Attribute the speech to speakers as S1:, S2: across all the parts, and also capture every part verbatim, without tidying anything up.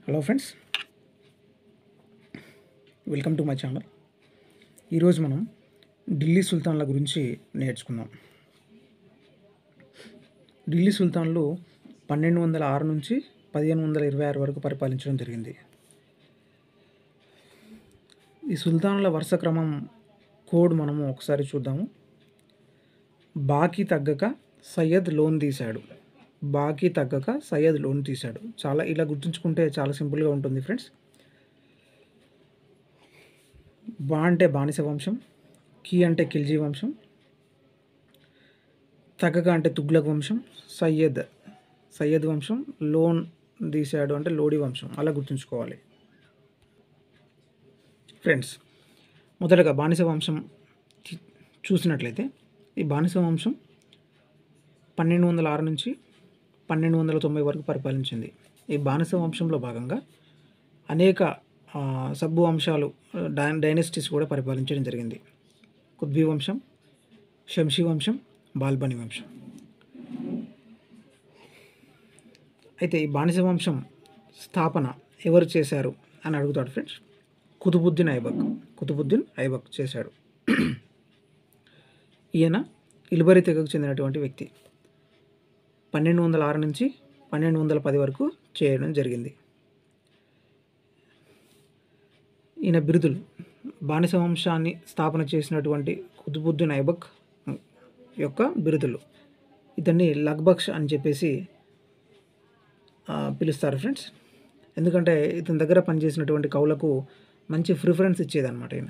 S1: Hello friends, welcome to my channel. ఈరోజు మనం ఢిల్లీ సుల్తాన్ల గురించి నేర్చుకుందాం. ఢిల్లీ సుల్తాన్లు పన్నెండు వందల ఆరు నుంచి పదిహేను వందల ఇరవై ఆరు వరకు పరిపాలించడం జరిగింది. ఈ సుల్తాన్ల వరుస క్రమం కోడ్ మనము ఒకసారి చూద్దాము. బాకీ తగ్గక సయ్యద్ లోన్ తీశాడు. బాకీ తగ్గక సయ్యద్ లోన్ తీశాడు. చాలా ఇలా గుర్తుంచుకుంటే చాలా సింపుల్గా ఉంటుంది ఫ్రెండ్స్. బా అంటే బానిస వంశం, కీ అంటే ఖిల్జీ వంశం, తగ్గక అంటే తుగ్లక్ వంశం, సయ్యద్ సయ్యద్ వంశం, లోన్ తీశాడు అంటే లోడి వంశం. అలా గుర్తుంచుకోవాలి ఫ్రెండ్స్. మొదటగా బానిస వంశం చూసినట్లయితే ఈ బానిస వంశం పన్నెండు వందల ఆరు నుంచి పన్నెండు వందల తొంభై వరకు పరిపాలించింది. ఈ బానిస వంశంలో భాగంగా అనేక సబ్బు వంశాలు డై డైనెస్టీస్ కూడా పరిపాలించడం జరిగింది. కుత్బీ వంశం, షంషీ వంశం, బాల్బనీ వంశం. అయితే ఈ బానిస వంశం స్థాపన ఎవరు చేశారు అని అడుగుతాడు ఫ్రెండ్స్. కుతుబుద్దీన్ ఐబక్ కుతుబుద్దీన్ ఐబక్ చేశాడు. ఈయన ఇల్బరి తెగకు చెందినటువంటి వ్యక్తి. పన్నెండు వందల ఆరు నుంచి పన్నెండు వందల పది వరకు చేయడం జరిగింది. ఈయన బిరుదులు బానిస వంశాన్ని స్థాపన చేసినటువంటి కుతుబుద్దీన్ ఐబక్ యొక్క బిరుదులు. ఇతన్ని లగ్బక్ష్ అని చెప్పేసి పిలుస్తారు ఫ్రెండ్స్. ఎందుకంటే ఇతని దగ్గర పనిచేసినటువంటి కవులకు మంచి ప్రిఫరెన్స్ ఇచ్చేదన్నమాట ఈయన.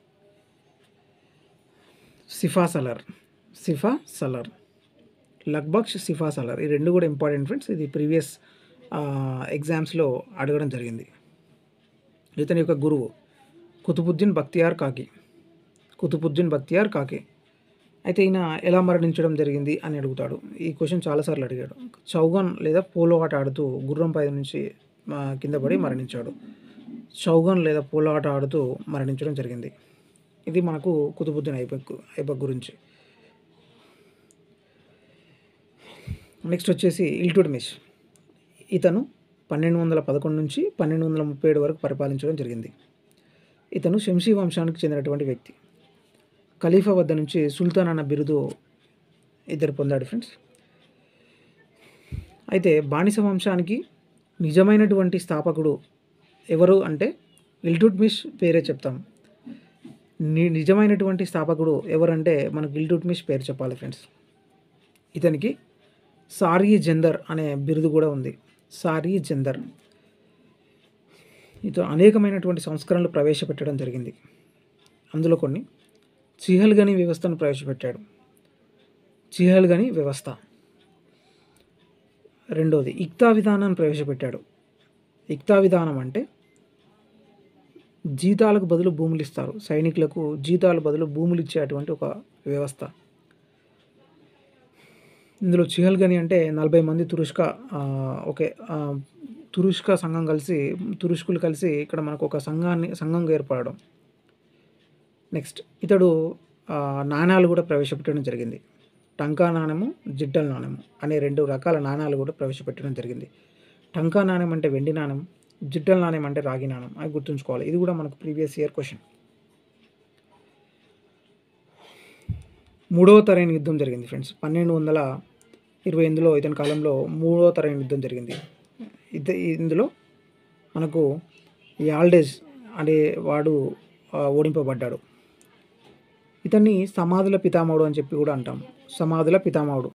S1: సిఫా సలర్ సిఫా సలర్ లగ్బక్ష్, సిఫా సలర్ ఈ రెండు కూడా ఇంపార్టెంట్ ఫ్రెండ్స్. ఇది ప్రీవియస్ ఎగ్జామ్స్లో అడగడం జరిగింది. ఇతని యొక్క గురువు కుతుబుద్దీన్ బక్తియార్ కాకి కుతుబుద్దీన్ బక్తియార్ కాకి అయితే ఈయన ఎలా మరణించడం జరిగింది అని అడుగుతాడు. ఈ క్వశ్చన్ చాలాసార్లు అడిగాడు. చౌగన్ లేదా పోలో ఆట ఆడుతూ గుర్రం పై నుంచి కింద పడి మరణించాడు. చౌగన్ లేదా పోలో ఆట ఆడుతూ మరణించడం జరిగింది. ఇది మనకు కుతుబుద్దీన్ ఐబక్ ఐబక్ గురించి. నెక్స్ట్ వచ్చేసి ఇల్టుట్మిష్. ఇతను పన్నెండు వందల పదకొండు నుంచి పన్నెండు వందల ముప్పై ఏడు వరకు పరిపాలించడం జరిగింది. ఇతను షంషీ వంశానికి చెందినటువంటి వ్యక్తి. ఖలీఫా వద్ద నుంచి సుల్తాన్ అన్న బిరుదు ఇద్దరు పొందాడు ఫ్రెండ్స్. అయితే బానిస వంశానికి నిజమైనటువంటి స్థాపకుడు ఎవరు అంటే ఇల్టుట్మిష్ పేరే చెప్తాం. ని నిజమైనటువంటి స్థాపకుడు ఎవరంటే మనకు ఇల్టుట్మిష్ పేరు చెప్పాలి ఫ్రెండ్స్. ఇతనికి సారీ జందర్ అనే బిరుదు కూడా ఉంది. సారీ జందర్. ఇతను అనేకమైనటువంటి సంస్కరణలు ప్రవేశపెట్టడం జరిగింది. అందులో కొన్ని చిహల్గని వ్యవస్థను ప్రవేశపెట్టాడు. చిహల్గని వ్యవస్థ. రెండోది ఇక్తా విధానాన్ని ప్రవేశపెట్టాడు. ఇక్తా విధానం అంటే జీతాలకు బదులు భూములు ఇస్తారు. సైనికులకు జీతాల బదులు భూములు ఇచ్చేటువంటి ఒక వ్యవస్థ. ఇందులో చిహల్గని అంటే నలభై మంది తురుష్క ఓకే తురుష్క సంఘం కలిసి తురుష్కులు కలిసి ఇక్కడ మనకు ఒక సంఘాన్ని సంఘంగా ఏర్పడడం. నెక్స్ట్ ఇతడు నాణాలు కూడా ప్రవేశపెట్టడం జరిగింది. టంకా నాణెము, జిడ్డల్ నాణెము అనే రెండు రకాల నాణాలు కూడా ప్రవేశపెట్టడం జరిగింది. టంకా నాణెం అంటే వెండి నాణెం, జిడ్డల్ నాణెం అంటే రాగి నాణెం. అది గుర్తుంచుకోవాలి. ఇది కూడా మనకు ప్రీవియస్ ఇయర్ క్వశ్చన్. మూడవ తరైన యుద్ధం జరిగింది ఫ్రెండ్స్. పన్నెండు వందల ఇరవై ఎనిమిదిలో ఇతని కాలంలో మూడవ తరైన యుద్ధం జరిగింది. ఇద ఇందులో మనకు యాల్డేజ్ అనే వాడు ఓడింపబడ్డాడు. ఇతన్ని సమాధుల పితామహుడు అని చెప్పి కూడా అంటాం. సమాధుల పితామహుడు.